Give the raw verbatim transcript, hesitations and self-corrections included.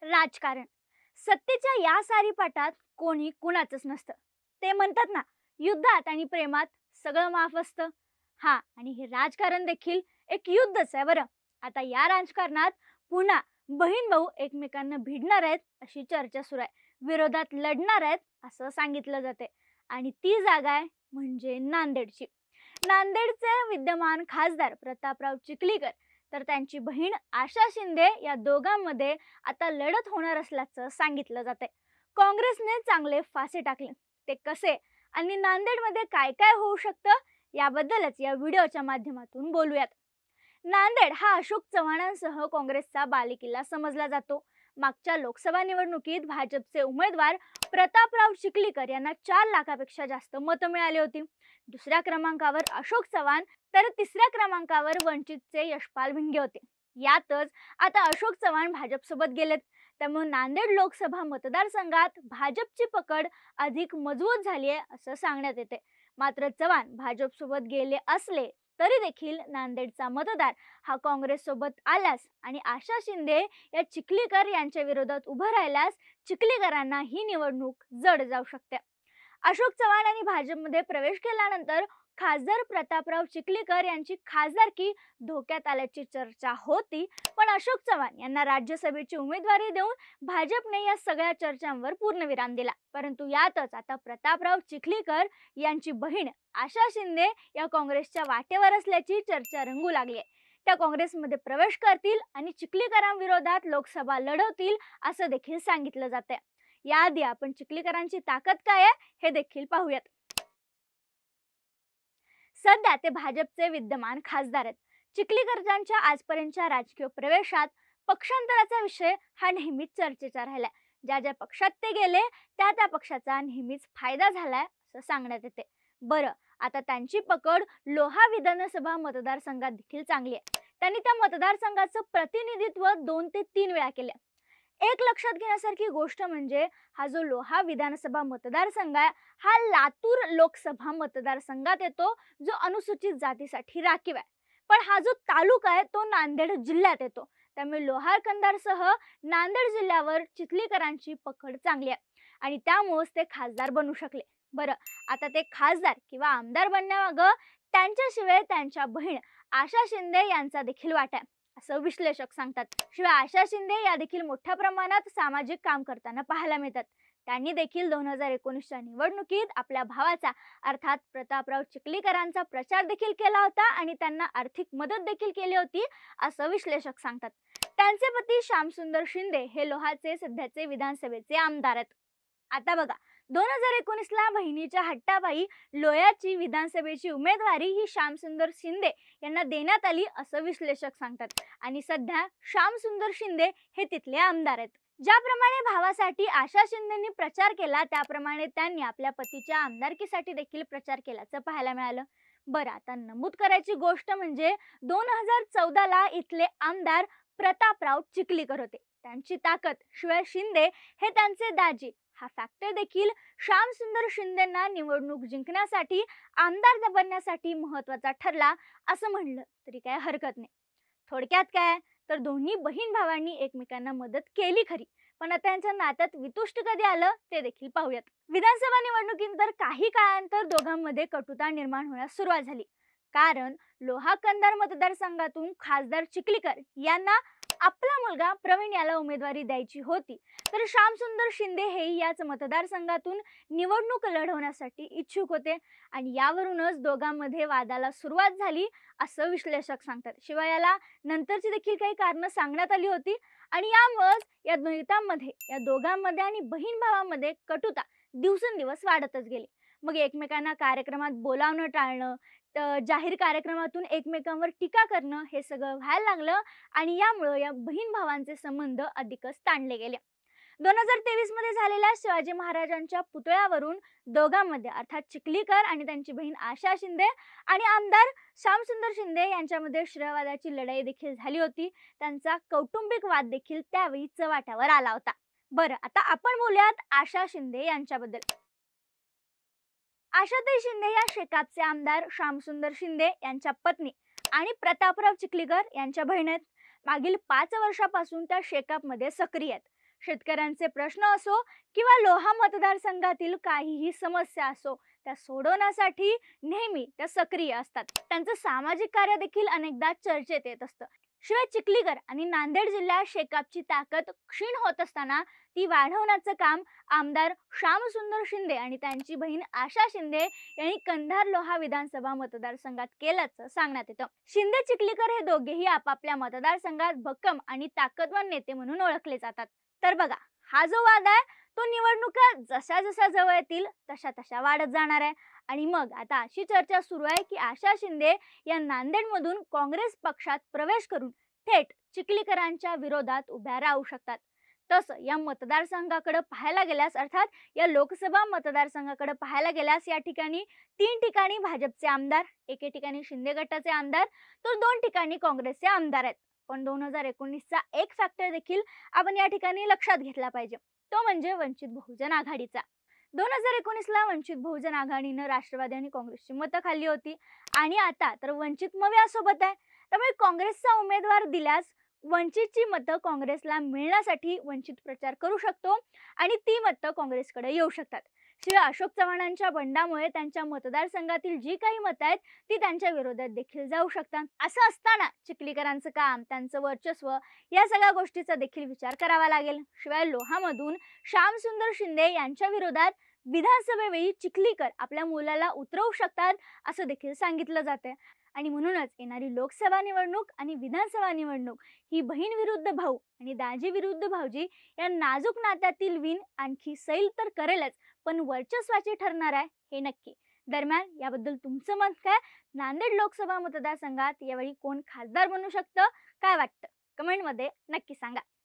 राजकारण. सत्तेच्या या सारीपाटात कोणी कुणाचंच नसतं. ते म्हणतात ना, युद्धात आणि प्रेमात सगळं माफ असतं. हा, आणि हे राजकारण देखील एक युद्धच आहे बरं. आता या राजकारणात पुन्हा बहीण भाऊ एकमेकांना भिडणार आहेत अशी चर्चा सुरू आहे. विरोधात लढणार आहेत असं सांगितलं जाते. आणि ती जागा आहे म्हणजे नांदेडची. नांदेडचे विद्यमान खासदार प्रतापराव चिखलीकर तर त्यांची बहीण आशा शिंदे या दोघांमध्ये आता लढत होणार असल्याचं सांगितलं जाते. काँग्रेसने चांगले फासे टाकले. ते कसे आणि नांदेडमध्ये काय काय होऊ शकतं याबद्दलच या व्हिडिओच्या माध्यमातून बोलूयात. नांदेड हा अशोक चव्हाणांसह काँग्रेसचा बालेकिल्ला समजला जातो. मागच्या लोकसभा निवडणुकीत भाजपचे उमेदवार प्रतापराव चिखलीकर यांना चार लाखापेक्षा जास्त मतं मिळाली होती. दुसऱ्या क्रमांकावर अशोक चव्हाण तर तिसऱ्या क्रमांकावर वंचितचे यशपाल भिंगे होते. यातच आता अशोक चव्हाण भाजपसोबत गेलेत. त्यामुळे नांदेड लोकसभा मतदारसंघात भाजपची पकड अधिक मजबूत झाली आहे असं सांगण्यात येते. मात्र चव्हाण भाजपसोबत गेले असले तरी देखील नांदेडचा मतदार हा काँग्रेस सोबत आल्यास आणि आशा शिंदे या चिखलीकर यांच्या विरोधात उभं राहिल्यास चिखलीकरांना ही निवडणूक जड जाऊ शकते. अशोक चव्हाण यांनी भाजपमध्ये प्रवेश केल्यानंतर खासदार प्रतापराव चिखलीकर यांची खासदारकी धोक्यात आल्याची चर्चा होती. पण अशोक चव्हाण यांना राज्यसभेची उमेदवारी देऊन भाजपने या सगळ्या चर्चांवर पूर्णविराम दिला. परंतु यातच आता प्रतापराव चिखलीकर यांची बहीण आशा शिंदे या काँग्रेसच्या वाटेवर असल्याची चर्चा रंगू लागली आहे. त्या काँग्रेसमध्ये प्रवेश करतील आणि चिखलीकरांविरोधात लोकसभा लढवतील असं देखील सांगितलं जाते. याआधी आपण चिखलीकरांची ताकद काय आहे हे देखील पाहूयात. सध्या ते भाजपचे विद्यमान खासदार आहेत. चिखलीकरांच्या आजपर्यंतच्या राजकीय प्रवेशात पक्षांतराचा विषय हा नेहमीच चर्चेचा राहिलाय. ज्या ज्या पक्षात ते गेले त्या त्या पक्षाचा नेहमीच फायदा झालाय असं सांगण्यात येते. बरं, आता त्यांची पकड लोहा विधानसभा मतदारसंघात देखील चांगली आहे. त्यांनी त्या मतदारसंघाचं प्रतिनिधित्व दोन ते तीन वेळा केले. एक लक्षात घेण्यासारखी गोष्ट म्हणजे हा जो लोहा विधानसभा मतदारसंघ आहे हा लातूर लोकसभा मतदारसंघात येतो, जो अनुसूचित जातीसाठी राखीव आहे. पण हा जो तालुका आहे तो नांदेड जिल्ह्यात येतो. त्यामुळे लोहार कंधारसह नांदेड जिल्ह्यावर चिखलीकरांची पकड चांगली आहे आणि त्यामुळेच ते खासदार बनू शकले. बरं, आता ते खासदार किंवा आमदार बनण्यामागं त्यांच्याशिवाय त्यांच्या बहीण आशा शिंदे यांचा देखील वाटा आहे असं विश्लेषक सांगतात. शिवाय आशा शिंदे या देखील मोठ्या प्रमाणात सामाजिक काम करताना पाहायला मिळतात. त्यांनी देखील दोन हजार एकोणीसच्या निवडणुकीत आपल्या भावाचा अर्थात प्रतापराव चिखलीकरांचा प्रचार देखील केला होता आणि त्यांना आर्थिक मदत देखील केली होती असं विश्लेषक सांगतात. त्यांचे पती श्यामसुंदर शिंदे हे लोहाचे सध्याचे विधानसभेचे आमदार आहेत. आता बघा, दोन हजार एकोणीसला बहिणीच्या हट्टापायी लोह्याची विधानसभेची उमेदवारी ही श्यामसुंदर शिंदे यांना देण्यात आली असं विश्लेषक सांगतात. आणि सध्या श्यामसुंदर शिंदे हे तिथले आमदार आहेत. ज्याप्रमाणे भावासाठी आशा शिंदेंनी प्रचार केला त्याप्रमाणे त्यांनी आपल्या पतीच्या आमदारकीसाठी देखील प्रचार केल्याचं पाहायला मिळालं. बरं, आता नमूद करायची गोष्ट म्हणजे दोन हजार चौदाला इथले आमदार प्रतापराव चिखलीकर होते. त्यांची ताकद शिवाय शिंदे हे त्यांचे दाजी हा फॅक्टर देखील श्यामसुंदर शिंदेंना निवडणूक जिंकण्यासाठी आमदार बनण्यासाठी महत्वाचा ठरला असं म्हणलं तरी काय हरकत नाही. थोडक्यात काय तर दोन्ही बहीण भावांनी एकमेकांना मदत केली खरी, पण आता त्यांच्या नात्यात वितुष्ट कधी आलं ते देखील पाहूयात. विधानसभा निवडणुकीनंतर काही काळानंतर दोघांमध्ये कटुता निर्माण होण्यास सुरुवात झाली. कारण लोहा कंधार मतदारसंघातून खासदार चिखलीकर यांना आपला मुलगा प्रवीण याला उमेदवारी द्यायची होती, तर श्यामसुंदर शिंदे हे याच मतदारसंघातून निवडणूक लढवण्यासाठी इच्छुक होते आणि यावरूनच दोघांमध्ये वादाला सुरुवात झाली असं विश्लेषक सांगतात. शिवाय याला नंतरची देखील काही कारणं सांगण्यात आली होती आणि यामुळेच या नेत्यांमध्ये या दोघांमध्ये आणि बहीण भावामध्ये कटुता दिवसेंदिवस वाढतच गेली. मग एकमेकांना कार्यक्रमात बोलावणं टाळणं, जाहीर कार्यक्रमातून एकमेकांवर टीका करणं हे सगळं व्हायला लागलं आणि यामुळे या बहीण भावांचे संबंध अधिकच ताणले गेले. दोन हजार तेवीस मध्ये झालेल्या शिवाजी महाराजांच्या पुतळ्यावरून दोघांमध्ये अर्थात चिखलीकर आणि त्यांची बहीण आशा शिंदे आणि आमदार श्यामसुंदर शिंदे यांच्यामध्ये श्रेयवादाची लढाई देखील झाली होती. त्यांचा कौटुंबिक वाद देखील त्यावेळी चव्हाट्यावर आला होता. बरं, आता आपण बोलूयात आशा शिंदे यांच्याबद्दल. आशाताई शिंदे या शेकापचे आमदार श्यामसुंदर शिंदे यांच्या पत्नी आणि प्रतापराव चिखलीकर यांच्या बहीण आहेत. मागील पाच वर्षापासून त्या शेकापमध्ये सक्रिय आहेत. शेतकऱ्यांचे प्रश्न असो किंवा लोहा मतदारसंघातील काहीही समस्या असो, त्या सोडवण्यासाठी नेहमी त्या सक्रिय असतात. त्यांचं सामाजिक कार्य देखील अनेकदा चर्चेत येत असतं. शिवाय चिखलीकर आणि नांदेड जिल्ह्यात शेकापची ताकद क्षीण होत असताना ती वाढवण्याचं काम आमदार श्यामसुंदर शिंदे आणि त्यांची बहीण आशा शिंदे यांनी कंधार लोहा विधानसभा मतदारसंघात केल्याचं सांगण्यात येतं. शिंदे चिखलीकर हे दोघेही आपापल्या मतदारसंघात भक्कम आणि ताकदवान नेते म्हणून ओळखले जातात. तर बघा, हा जो वाद आहे तो निवडणुका जशा जशा जवळ येतील तशा तशा वाढत जाणार आहे. आणि मग आता अशी चर्चा सुरू आहे की आशा शिंदे या नांदेडमधून काँग्रेस पक्षात प्रवेश करून थेट चिखलीकरांच्या विरोधात उभ्या राहू शकतात. तसं या मतदारसंघाकडे पाहायला गेल्यास, अर्थात या लोकसभा मतदारसंघाकडे पाहायला गेल्यास, या ठिकाणी तीन ठिकाणी भाजपचे आमदार, एके ठिकाणी शिंदे गटाचे आमदार, तर दोन ठिकाणी काँग्रेसचे आमदार आहेत. पण दोन हजार एकोणीसचा एक फॅक्टर देखील आपण या ठिकाणी लक्षात घेतला पाहिजे, तो म्हणजे वंचित बहुजन आघाडीचा. दोन हजार एकोणीसला वंचित बहुजन आघाडीनं राष्ट्रवादी आणि काँग्रेसची मतं खाल्ली होती आणि आता तर वंचित मव्यासोबत आहे. त्यामुळे काँग्रेसचा उमेदवार दिल्यास वंचितची मतं काँग्रेसला मिळण्यासाठी वंचित प्रचार करू शकतो आणि ती मतं काँग्रेसकडे येऊ शकतात. शिवाय अशोक चव्हाणांच्या बंडामुळे त्यांच्या मतदारसंघातील जी काही मतं आहेत ती त्यांच्या विरोधात देखील जाऊ शकतात. असं असताना चिखलीकरांचं काम, त्यांचं वर्चस्व, या सगळ्या गोष्टीचा देखील विचार करावा लागेल. शिवाय लोहामधून श्यामसुंदर शिंदे यांच्या विरोधात विधानसभेवेळी चिखलीकर आपल्या मुलाला उतरवू शकतात असं देखील सांगितलं जाते. आणि म्हणूनच येणारी लोकसभा निवडणूक आणि विधानसभा निवडणूक ही बहीण विरुद्ध भाऊ आणि दाजी विरुद्ध भाऊजी या नाजूक नात्यातील विण आणखी सैल तर करेलच, पण वर्चस्वाची ठरणार आहे हे नक्की. दरम्यान याबद्दल तुमचं मत काय? नांदेड लोकसभा मतदारसंघात यावेळी कोण खासदार बनू शकतं, काय वाटतं? कमेंटमध्ये नक्की सांगा.